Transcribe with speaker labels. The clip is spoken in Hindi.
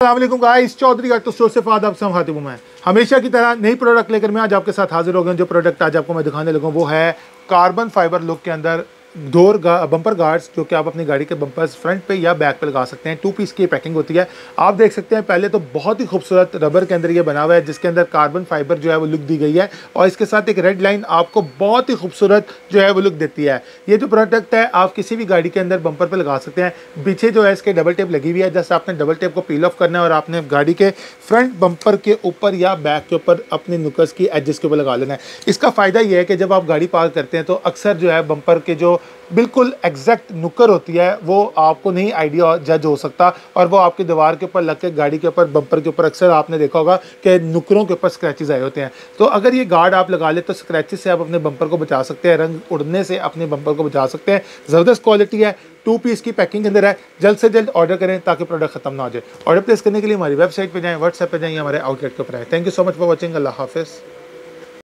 Speaker 1: अस्सलाम गाइस, चौधरी ऑटो स्टोर से फाद आप खातिब मैं हमेशा की तरह नई प्रोडक्ट लेकर मैं आज आपके साथ हाजिर हो गया। जो प्रोडक्ट आज आपको मैं दिखाने लगा वो है कार्बन फाइबर लुक के अंदर बम्पर गार्ड्स, जो कि आप अपनी गाड़ी के बम्पर्स फ्रंट पे या बैक पे लगा सकते हैं। 2 पीस की पैकिंग होती है। आप देख सकते हैं पहले तो बहुत ही खूबसूरत रबर के अंदर ये बना हुआ है, जिसके अंदर कार्बन फाइबर जो है वो लुक दी गई है और इसके साथ एक रेड लाइन आपको बहुत ही खूबसूरत जो है वो लुक देती है। ये जो प्रोडक्ट है आप किसी भी गाड़ी के अंदर बम्पर पर लगा सकते हैं। पीछे जो है इसके डबल टेप लगी हुई है, जैसे आपने डबल टेप को पील ऑफ करना है और आपने गाड़ी के फ्रंट बम्पर के ऊपर या बैक के ऊपर अपने नुकस की एजेस के ऊपर लगा लेना है। इसका फ़ायदा ये है कि जब आप गाड़ी पार्क करते हैं तो अक्सर जो है बम्पर के जो बिल्कुल एग्जैक्ट नुक्कर होती है वो आपको नहीं आइडिया जज हो सकता और वो आपकी दीवार के ऊपर लग के गाड़ी के ऊपर बम्पर के ऊपर अक्सर आपने देखा होगा कि नुक्करों के ऊपर स्क्रैचेस आए होते हैं। तो अगर ये गार्ड आप लगा ले तो स्क्रैचेस से आप अपने बम्पर को बचा सकते हैं, रंग उड़ने से अपने बम्पर को बचा सकते हैं। ज़बरदस्त क्वालिटी है, 2 पीस की पैकिंग के अंदर है। जल्द से जल्द ऑर्डर करें ताकि प्रोडक्ट खत्म ना हो जाए। ऑर्डर प्लेस करने के लिए हमारी वेबसाइट पर जाएँ, व्हाट्सएप पर जाएँ, हमारे आउटलेट के ऊपर आए। Thank you so much for watching. Allah हाफिज़।